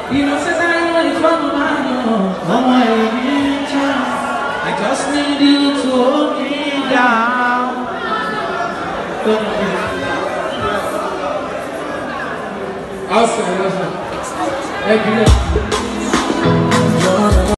You know, since I know it's one of my chance. I just need you to hold me down. Awesome. Thank you.